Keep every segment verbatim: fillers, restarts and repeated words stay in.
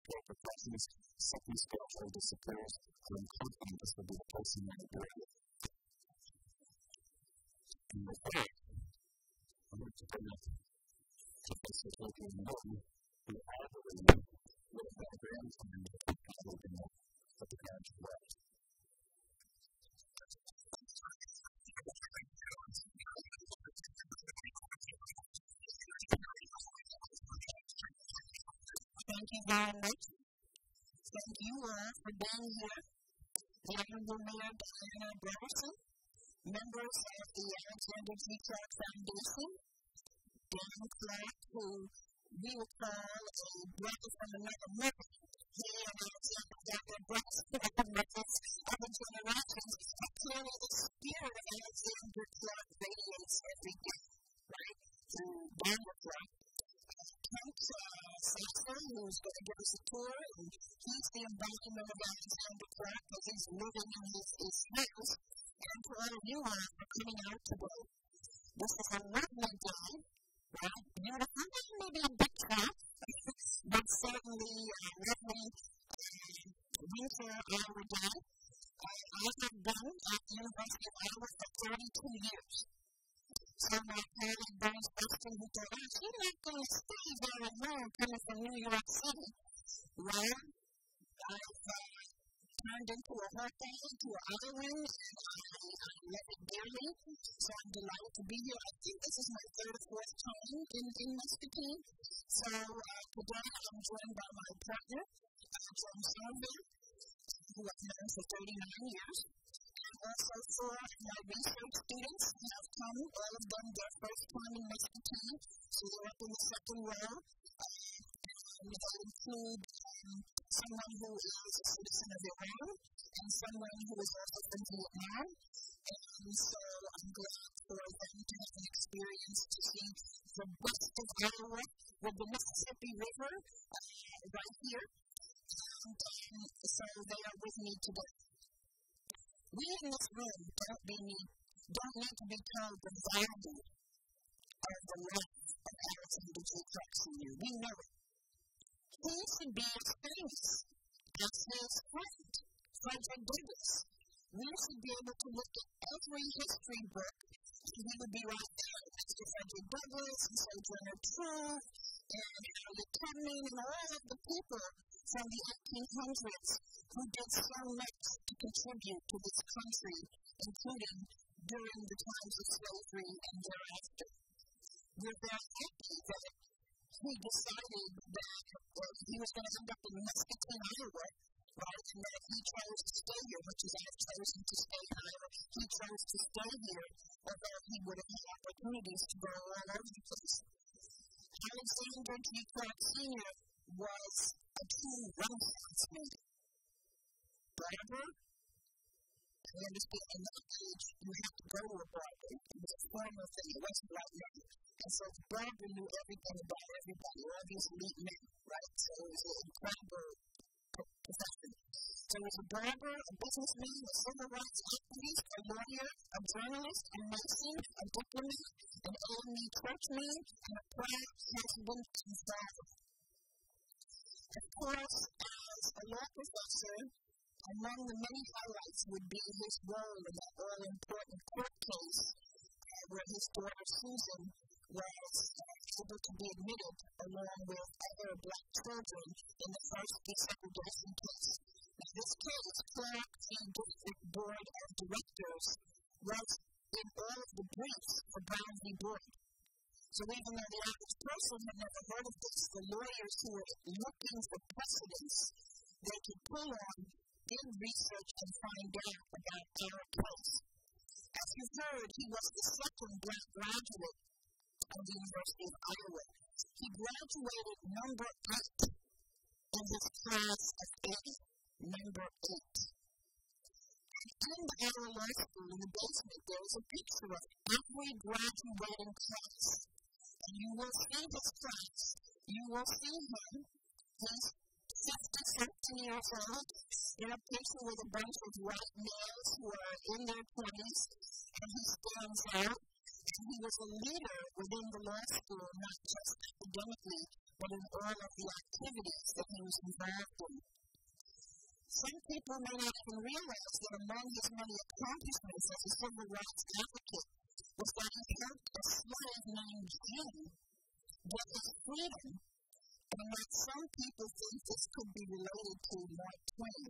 care professions, second spiritual disappears, I'm confident this will be the person that will do it. And the third, I want to bring up Professor Adrien K, who I believe will have a grand time to probably know what the parents were. Thank you very much. Thank you all for being here. The Honorable Mayor Diana Broderson, members of the Alexander G. Clark Foundation, Dan Clark, who we would call a brother from another mother. He and Alexander got their brothers from other generations. But clearly the spirit of Alexander Clark radiates every day, right? Through Daniel Clark. Kent Sissel, who's going to give us a tour, and he's the embodiment of Alexander Clark because he's living in his, his house. And to all of you all for coming out today. This is a lovely day, right? Beautiful, maybe a bit hot, but certainly a lovely uh, winter hour day. Uh, I have been at the University of Iowa for thirty-two years. So my colleague Bruce Weston, who thought, oh, she's not going to stay very long coming from New York City. Well, I've uh, turned into a hurricane, to an island, and I, I love it dearly. So I'm delighted to be here. I think this is my third or fourth time in, in Muscatine. So uh, today I'm joined by my partner, uh, John Somerville, who I've known for thirty-nine years. Also, four of my research students have come, all of them their first time in Muscatine, so they're up in the second row. Uh, and they include um, someone who is a citizen of Iran and someone who is also from Vietnam. And so I'm glad for them to have an experience to see the west of Iowa with the Mississippi River uh, right here. And um, so they are with me today. We in this room don't, be need, don't need to be told the value of the life of Alexander G. Clark Senior We know it. He should be as famous as his friend, Frederick Douglass. We should be able to look at every history book, and he would be right there next to Frederick Douglass and Sojourner Truth and Harriet Tubman and all of the people from the eighteen hundreds who did so much to contribute to this country, including during the times of slavery and thereafter. We're very happy that he decided that uh, he was going to end up in Muscatine, Iowa, right, and that he chose to stay here, which is I've chosen to stay in Iowa. He chose to stay here, although he would have had opportunities to go all over the place. Alexander G. Clark Senior was a true Renaissance man. Barber, I understand in that age you have to go to a barber. It was a formal thing, it wasn't right now. And so the barber knew everything about everybody, all these elite men, right? So it was an incredible profession. So he was a barber, a businessman, a civil rights activist, a lawyer, a journalist, a mason, a diplomat, an A M E churchman, and a proud husband and father. Of course, as a law professor, among the many highlights would be his role in that all-important court case uh, where his daughter Susan was uh, able to be admitted along with other black children in the first desegregation case. Now, this case, Clark v. District Board of Directors, was in all of the briefs for Brown v. Board. So even though the average person had never heard of this, the lawyers who were looking for precedents they could pull on did research and find out about our case. As you've heard, he was the second black graduate of the University of Iowa. He graduated number eight in his class of eighty, number eight. And in the Iowa Law School, in the basement, there is a picture of every graduating class. And you will see his class. You will see him. He's fifty-something years old, in a picture with a bunch of white males who are in their twenties, and he stands out. And he was a leader within the law school, not just academically, but in all of the activities that he was involved in. Some people may not even realize that among his many accomplishments as a civil rights advocate was that he helped a slave named Jim get his freedom, and that some people think this could be related to Mark Twain.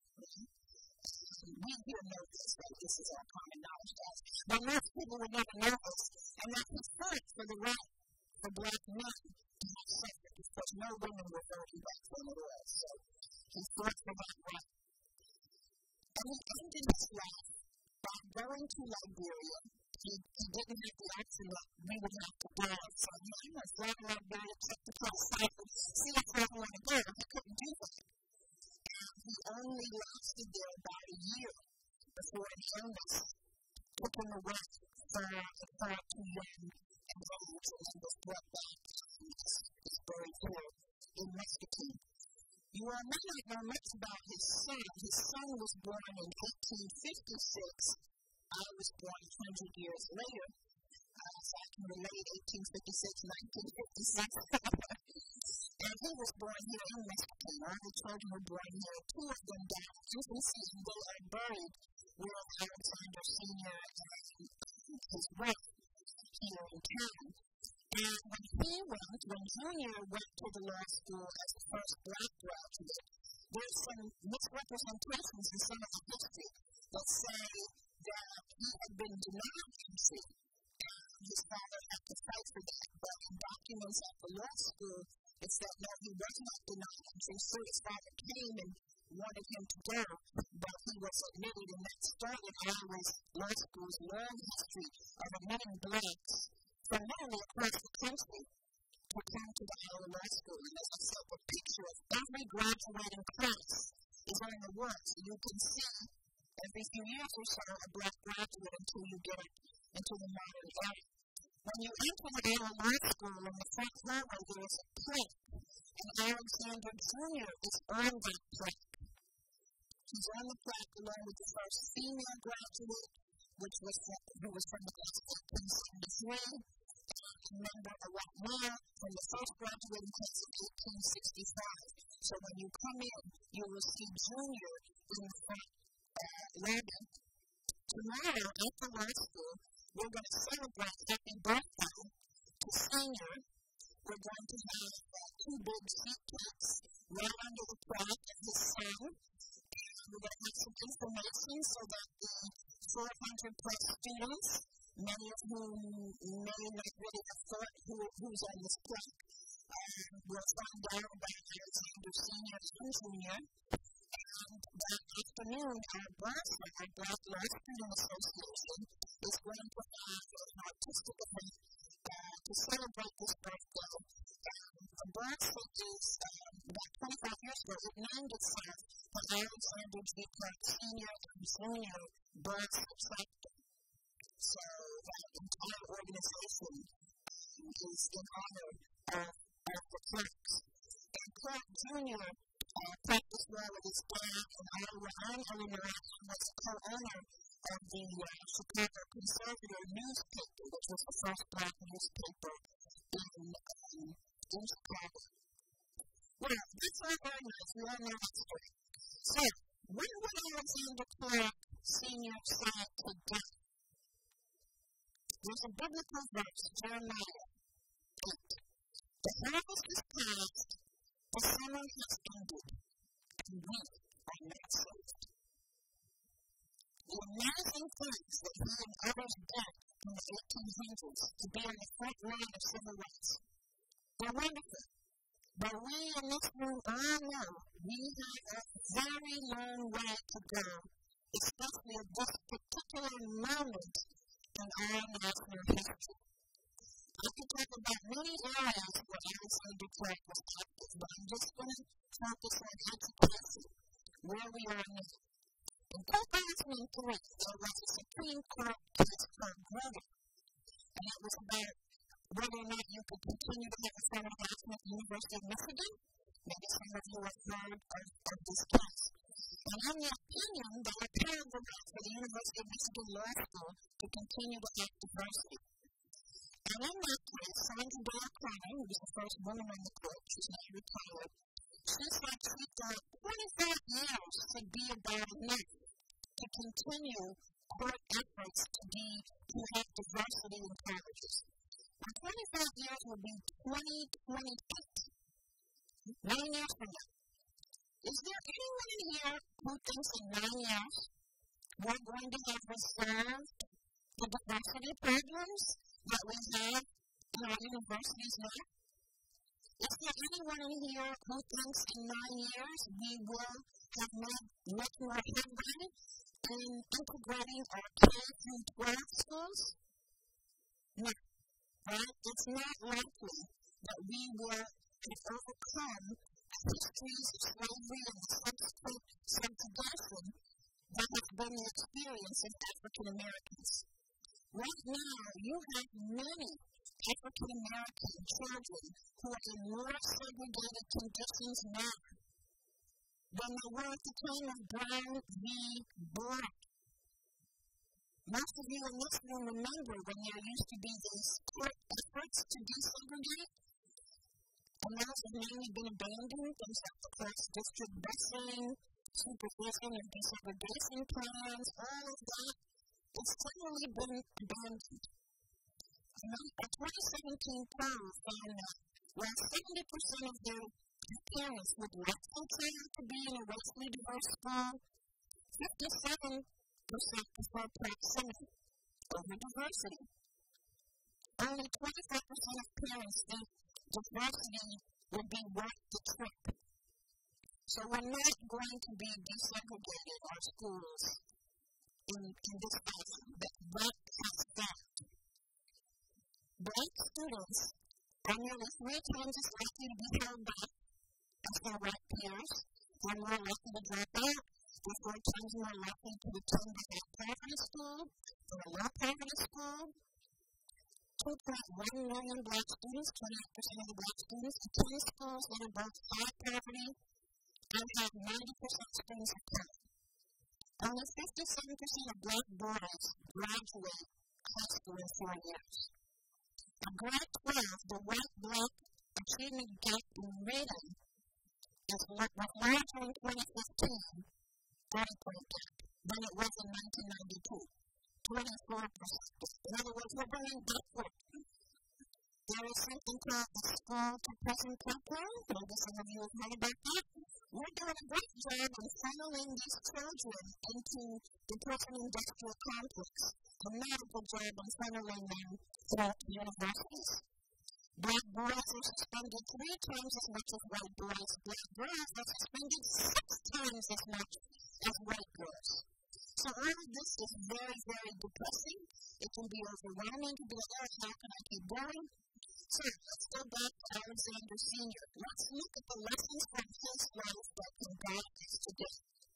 We here know this, right? This is our common knowledge, guys. But most people would never know this, and that he fought for the right for black men to have suffrage, because no women were voting back then at all. So he fought for that right. And he ended his life by going to Liberia. He, he didn't have the option that we would have to die. So he I'm going to fly to Liberia, check the place out, and see if I want to go. He couldn't do that. And he only lasted there about a year before an illness took him away for far too young and old, and he was brought back and is buried here in Muscatine. You all may not know much about his son. His son was born in eighteen fifty-six. I was born one hundred years later, uh, so I can relate eighteen fifty-six, nineteen fifty-six. And he was born here in Muscatine. All the children were born here. Two of them died. You can see they are buried with Alexander Senior and his wife here in town. And when he went, when Junior went to the law school as the first black graduate, there's some misrepresentations in some of the history that say that he had been denied entry, and his father had to fight for that. But in documents at the law school, it said no, he was not denied entry. So his father came and wanted him to go, but he was admitted, and that started Iowa's law school's long history of admitting blacks from literally across the country to come to the Iowa Law School. And as I said, the picture of every graduating class is on the wall, so you can see every few years or so a black graduate until you get into the modern era. When you enter the Iowa Law School, in the front hallway, there is a plaque, and Alexander Junior is on that plaque. He's on the plaque along with the first female graduate, which was from, who was from the class of eighteen seventy-three, a member of A M E from the first graduating class of eighteen sixty-five. So when you come in, you will see Junior in the front uh, lobby. Tomorrow at the law school, we're going to celebrate happy birthday to Senior. We're going to have uh, two big seat cakes right under the plaque of his son. And we're going to have some information so that the four hundred plus students, many of whom may not really have thought who, who's on this plaque, um, will find out about Alexander Senior and Junior. And that afternoon, our birthday, our Black Law Student Association, is going to have an artistic event uh, to celebrate this birthday. Um, the birthday is um, about twenty-five years ago. It named itself the Alexander G. Clark Senior and Junior Birth Chapter. So that entire organization um, is in honor of, of the Clarks. And Clark Junior Uh, practiced law with his dad in Iowa and Illinois, and was a co-owner of the uh, Chicago Conservative newspaper, which was the first black newspaper in, um, in Chicago. Well, that's all very nice. We all know that story. So, when would Alexander Clark Senior say today? There's a biblical verse, Jeremiah eight. The harvest is past, the summer has ended, and we are not saved. The amazing things that he and others did in the eighteen hundreds to be on the front line of civil rights, they're wonderful. But we in this room all know we have a very long way to go, especially at this particular moment in our national history. I could talk about many areas where Alexander Clark was active, but I'm just going to focus on education, where we are now. In two thousand three, there was a Supreme Court case called Merrill, and it was about whether or not you could continue to have affirmative action at the University of Michigan. Maybe some of you have heard of, of this case. And in the opinion, they upheld the right for the University of Michigan Law School to continue to have diversity. And in that case, Sandra Day O'Connor, who was the first woman on the court, she's now retired, she said she thought twenty-five years should be about enough to continue court efforts to be, to have diversity in colleges. And twenty-five years will be twenty twenty-eight, nine years from now. Is there anyone in here who thinks in nine years we're going to have resolved the diversity problems that we have in our universities now? Is there anyone in here who thinks in nine years we will have made much more headway in integrating our K through twelve schools? No. Right? It's not likely that we will have overcome histories of slavery and the subsequent subjugation that has been the experience of African Americans. Right now, you have many African American children who are in more segregated conditions now than they were at the time of Brown v. Board. Most of you in this room remember when there used to be these court efforts to desegregate, and those have mainly been abandoned. Things like the cross-district busing, supervision of desegregation plans, all of that. It's generally been abandoned. A twenty seventeen poll found that while seventy percent of their parents would like their child to be in a racially diverse school, fifty-seven percent prefer proximity over diversity. Only twenty-five percent of parents think diversity would be worth the trip. So we're not going to be desegregating our schools in, in this fashion. That, that has stopped. Black students are nearly three times as likely to be held back as their white peers. They're more likely to drop out. They're four times more likely to attend a high-poverty school than a low-poverty school. two point one million black students, twenty-eight percent of the black students, attend schools that are both high poverty and have ninety percent students of color. Only fifty-seven percent of black boys graduate high school in four years. In grade twelve, the white-black achievement gap in reading is larger in twenty fifteen, thirty-point gap, than it was in nineteen ninety-two, twenty-four percent. In other words, we're going backward. There is something called the school-to-prison program. Maybe some of you have heard about that. We're doing a great job in funneling these children into the prison industrial complex. A medical job in funneling them throughout the universities. Black boys are suspended three times as much as white boys. Black girls are suspended six times as much as white girls. So all of this is very, very depressing. It can be overwhelming to be like, oh, how can I keep going? So let's go back to Alexander Senior Let's look at the lessons from his life that can guide us today.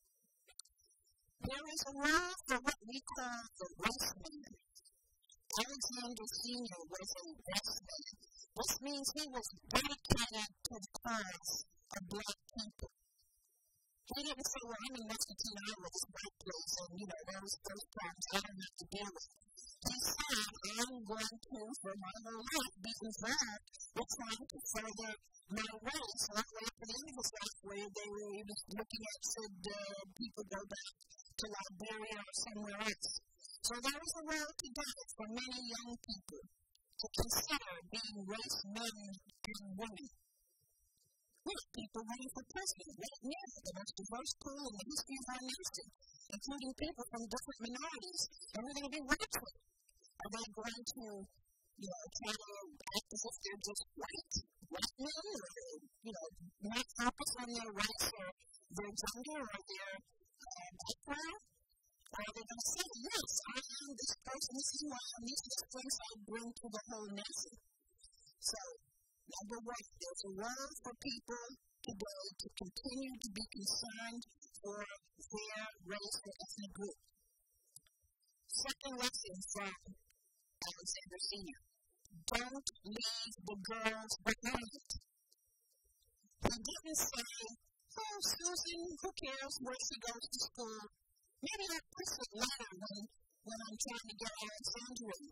There is a role for what we call the race man. Alexander Senior was a race man. This means he was dedicated to the cause of black people. He didn't say, well, I'm in Muscatine, Iowa, this white place, and, you know, those, those problems I don't have to deal with. He said, I'm going to, for my whole life, be involved with trying to further my race. All the way up to the end of his life, where they were even looking at, should uh, people go back to Liberia or somewhere else. So there is a role today for many young people to consider being race men and women. We have people running for president right now, the most diverse pool in the history of our nation, including people from different minorities. And we're going to be watching. Are they going to, you know, try to act as if they're just white, white men, or, you know, not focus on their race or their gender or their uh, background? Or are they going to say, yes, I am this person, this is why, and these are the things I bring to the whole nation? So, number one, there's a role for people today to continue to be concerned for their race or ethnic group. Second lesson from Alexander Senior Don't leave the girls behind. He didn't say, oh, Susan, who cares where she goes to school? Maybe I'll push it later when, when I'm trying to get Alexandria.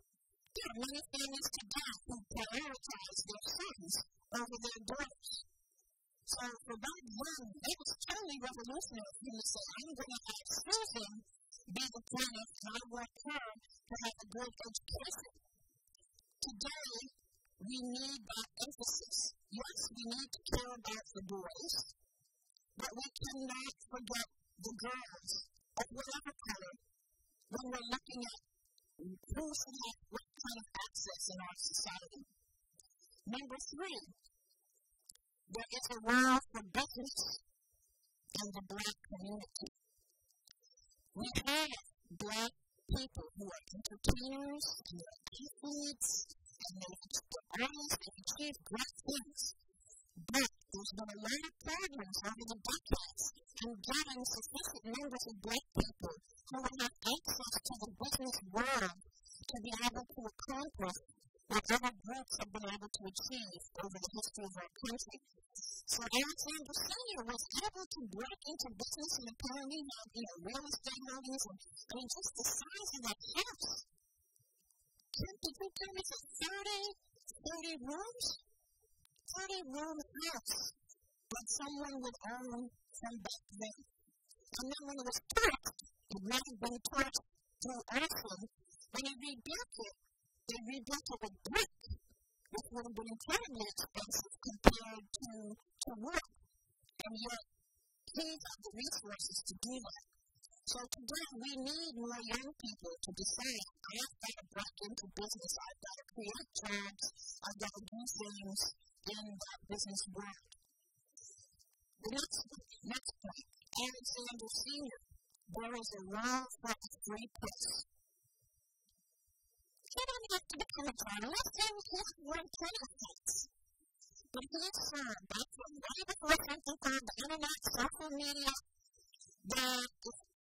There are many families today who prioritize their sons over their daughters. So for back then, it was totally revolutionary for him to say, I'm going to have Susan be the plaintiff, and I want her to have a good education. Today, we need that emphasis. Yes, we need to care about the boys, but we cannot forget the girls of whatever color when we're looking at who should have what kind of access in our society. Number three, there is a role for business in the black community. We have black people who are entertainers, and they're athletes, and they're artists, they've achieved great things. But there's been a lot of problems over the decades in getting sufficient numbers of black people who would have access to the business world to be able to accomplish what other groups have been able to achieve over the history of our country. So Alexander Senior was able to break into business, and apparently had, you know, real estate holdings, and I mean, just the size of that house. Kent, did you tell me it's a thirty, thirty rooms? thirty room house that someone would own from back then. And then when it was torched, it might have been torched through arson. When they rebuilt it, they rebuilt it with brick, which would have been incredibly expensive compared to, to wood. And yet, he had the resources to do that. So today, we need more young people to decide, I've got to break into business, I've got to create jobs, I've got to do things in that business world. The next, next point, Alexander Senior, there is a role for a free press. You don't have to become a journalist, and you can't run politics. But he is firm, back from way before something called the internet, social media, that if